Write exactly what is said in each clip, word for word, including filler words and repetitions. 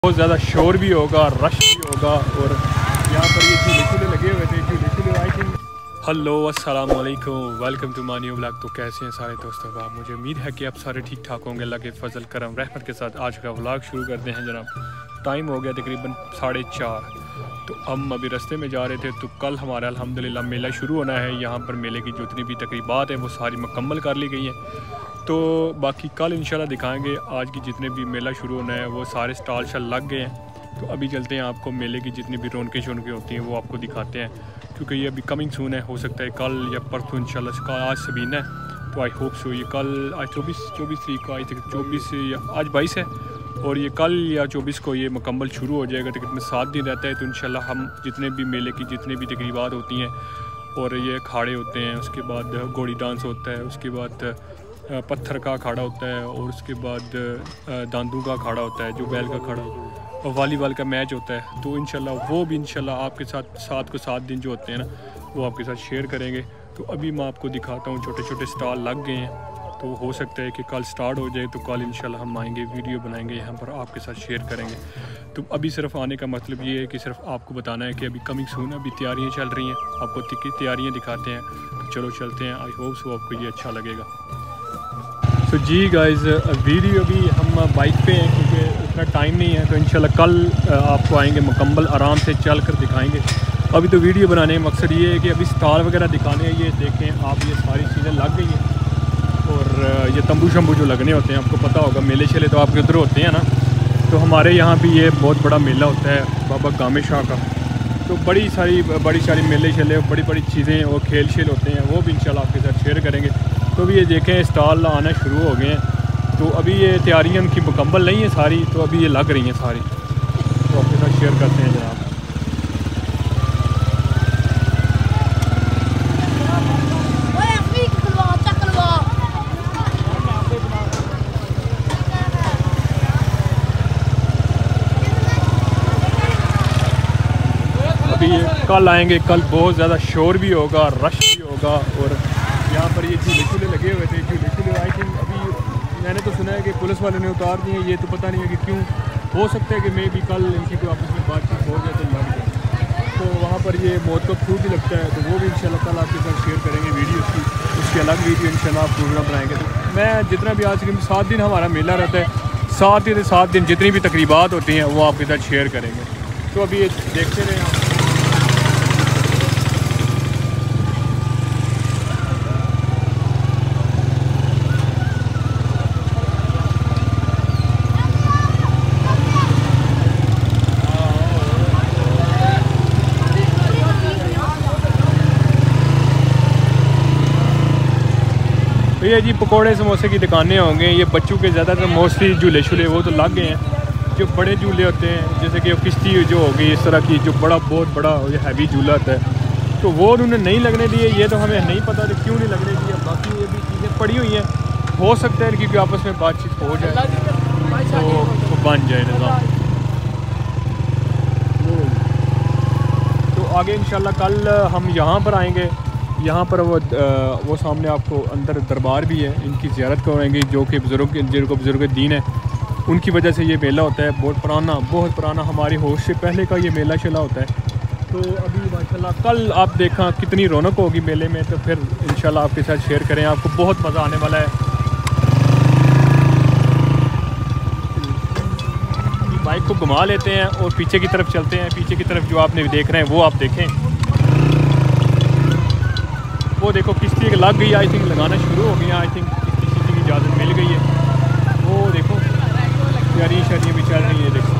बहुत ज़्यादा शोर भी होगा, रश भी होगा और यहाँ पर ये झूले झूले लगे हुए थे, झूले झूले आई थिंक। हेलो अस्सलाम वालेकुम, welcome to my new vlog. तो कैसे हैं सारे दोस्तों आप? मुझे उम्मीद है कि आप सारे ठीक ठाक होंगे। अल्लाह के फजल करम रहमत के साथ आज का व्लॉग शुरू करते हैं जनाब। टाइम हो गया तकरीबन साढ़े चार। तो हम अभी रास्ते में जा रहे थे। तो कल हमारा अल्हम्दुलिल्लाह मेला शुरू होना है। यहाँ पर मेले की जितनी भी तकरीबात हैं वो सारी मुकम्मल कर ली गई हैं। तो बाकी कल इंशाल्लाह दिखाएंगे। आज की जितने भी मेला शुरू होना है वो सारे स्टॉल शल लग गए हैं। तो अभी चलते हैं, आपको मेले की जितनी भी रौनकें शौनकें होती हैं वो आपको दिखाते हैं, क्योंकि ये अभी कमिंग सून है। हो सकता है कल या परसों इंशाल्लाह। आज सबीना है तो आई होप सो ये कल आज चौबीस चौबीस तारीख को, आई थिंक चौबीस या आज बाईस है और ये कल या चौबीस को ये मुकम्मल शुरू हो जाएगा। तकरीबन सात दिन रहता है। तो इंशाल्लाह हम जितने भी मेले की जितने भी तकरीबात होती हैं और ये अखाड़े होते हैं, उसके बाद घोड़ी डांस होता है, उसके बाद पत्थर का अखाड़ा होता है और उसके बाद दांदू का अखाड़ा होता है, जो बैल का अखाड़ा, और वॉलीबॉल का मैच होता है। तो इंशाल्लाह वो भी इंशाल्लाह आपके साथ सात को सात दिन जो होते हैं ना वो आपके साथ शेयर करेंगे। तो अभी मैं आपको दिखाता हूँ, छोटे छोटे स्टॉल लग गए हैं। तो हो सकता है कि कल स्टार्ट हो जाए। तो कल इंशाल्लाह हम आएंगे, वीडियो बनाएंगे, यहाँ पर आपके साथ शेयर करेंगे। तो अभी सिर्फ आने का मतलब ये है कि सिर्फ आपको बताना है कि अभी कमिंग सून, अभी तैयारियाँ चल रही हैं, आपको तैयारियाँ दिखाते हैं। तो चलो चलते हैं, आई होप सो आपको ये अच्छा लगेगा। तो जी गाइज़, वीडियो भी हम बाइक पे हैं क्योंकि उतना टाइम नहीं है। तो इंशाल्लाह कल आपको आएंगे, मुकम्मल आराम से चल कर दिखाएँगे। अभी तो वीडियो बनाने का मकसद ये है कि अभी स्टॉल वगैरह दिखाने हैं। ये देखें आप, ये सारी चीज़ें लग गई हैं और ये तंबू शंबू जो लगने होते हैं, आपको पता होगा मेले शेले तो आपके उधर होते हैं ना। तो हमारे यहाँ भी ये बहुत बड़ा मेला होता है बाबा गामे शाह का। तो बड़ी सारी बड़ी सारी मेले शेले, बड़ी बड़ी चीज़ें और खेल शेल होते हैं, वो भी इंशाल्लाह आपके साथ शेयर करेंगे। तो अभी ये देखें स्टॉल आना शुरू हो गए हैं। तो अभी ये तैयारियाँ उनकी मुकम्मल नहीं है सारी, तो अभी ये लग रही हैं सारी। तो आपके साथ शेयर करते हैं जनाब। अभी कल आएंगे, कल बहुत ज़्यादा शोर भी होगा, रश भी होगा और यहाँ पर ये झूले झूले लगे हुए थे, झूले झूले आई थिंक अभी मैंने तो सुना है कि पुलिस वाले ने उतार दिए। ये तो पता नहीं है कि क्यों। हो सकता है कि मैं भी कल इनकी कोई आपस में बातचीत हो जाए तो लग जाए। तो वहाँ पर ये मौत का खूब भी लगता है। तो वो भी इंशाल्लाह कल आपके साथ शेयर करेंगे वीडियो की। उसकी अलग वीडियो इंशाल्लाह आप प्रोग्राम बनाएंगे। तो मैं जितना भी आज सात दिन हमारा मेला रहता है, सात दिन सात दिन जितनी भी तकरीबात होती हैं वो आपके साथ शेयर करेंगे। तो अभी ये देखते रहें आप। तो ये जी पकोड़े समोसे की दुकानें होंगे। ये बच्चों के ज़्यादातर मोस्टली झूले शूले वो तो लग गए हैं। जो बड़े झूले होते हैं जैसे कि किश्ती जो होगी इस तरह की, जो बड़ा बहुत बड़ा हैवी झूला होता है, तो वो उन्होंने नहीं लगने दिए। ये तो हमें नहीं पता कि क्यों नहीं लगने दिए। बाकी ये भी चीज़ें पड़ी हुई हैं, हो सकता है क्योंकि आपस में बातचीत हो जाए तो वो बन जाए निज़ाम। तो आगे इंशाल्लाह कल हम यहाँ पर आएँगे। यहाँ पर वो वो सामने आपको अंदर दरबार भी है, इनकी ज़ियारत कराएंगे, जो कि बुज़ुर्ग जिनको बुज़ुर्ग दीन है उनकी वजह से ये मेला होता है। बहुत पुराना बहुत पुराना हमारी होश से पहले का ये मेला शेला होता है। तो अभी माशाल्लाह कल आप देखा कितनी रौनक होगी मेले में। तो फिर इंशाल्लाह आपके साथ शेयर करें, आपको बहुत मज़ा आने वाला है। बाइक को घुमा लेते हैं और पीछे की तरफ चलते हैं। पीछे की तरफ जो आपने देख रहे हैं वो आप देखें। वो देखो किश्ती लग गई, आई थिंक लगाना शुरू हो गया। आई थिंक किश्ती किश्ती की इजाज़त मिल गई है। वो देखो तैयारियाँ शादियाँ भी चल रही है। देखो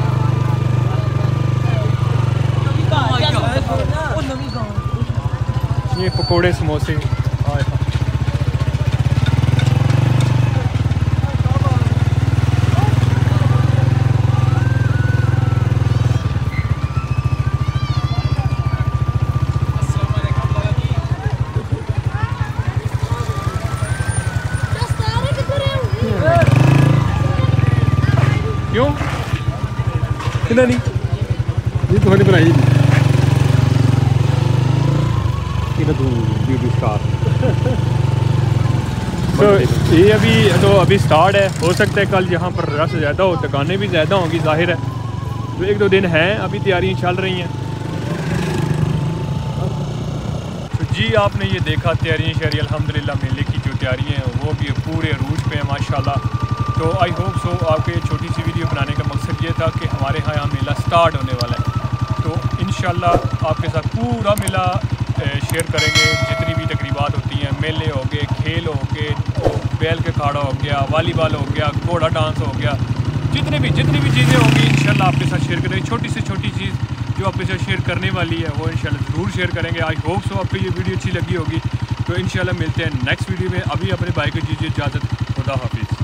ये पकोड़े समोसे आए हाँ। क्यों कितना नहीं ये तो मैंने बनाई तो ये अभी तो अभी स्टार्ट है। हो सकता है कल यहाँ पर रश ज़्यादा हो, दुकानें भी ज़्यादा होंगी ज़ाहिर है। तो एक दो दिन हैं, अभी तैयारियाँ चल रही हैं। तो जी आपने ये देखा तैयारियाँ शहरी अल्हम्दुलिल्लाह मेले की जो तैयारियाँ हैं वो भी पूरे अरूज पे हैं माशाल्लाह। तो आई होप सो आपको ये छोटी सी वीडियो बनाने का मकसद ये था कि हमारे यहाँ यहाँ मेला स्टार्ट होने वाला है। तो इंशाल्लाह आपके साथ पूरा मेला शेयर करेंगे, जितनी भी तकरीबात होती हैं, मेले हो गए, खेल हो गए, बैल के खाड़ा हो गया, वॉलीबॉल हो गया, घोड़ा डांस हो गया, जितने भी जितनी भी चीज़ें होंगी इंशाल्लाह आपके साथ शेयर करेंगे। छोटी से छोटी चीज़ जो आपके साथ शेयर करने वाली है वो इंशाल्लाह ज़रूर शेयर करेंगे। आई होप सो आपको ये वीडियो अच्छी लगी होगी। तो इंशाल्लाह मिलते हैं नेक्स्ट वीडियो में। अभी अपने भाई को दीजिए इजाज़त। खुदा हाफिज़।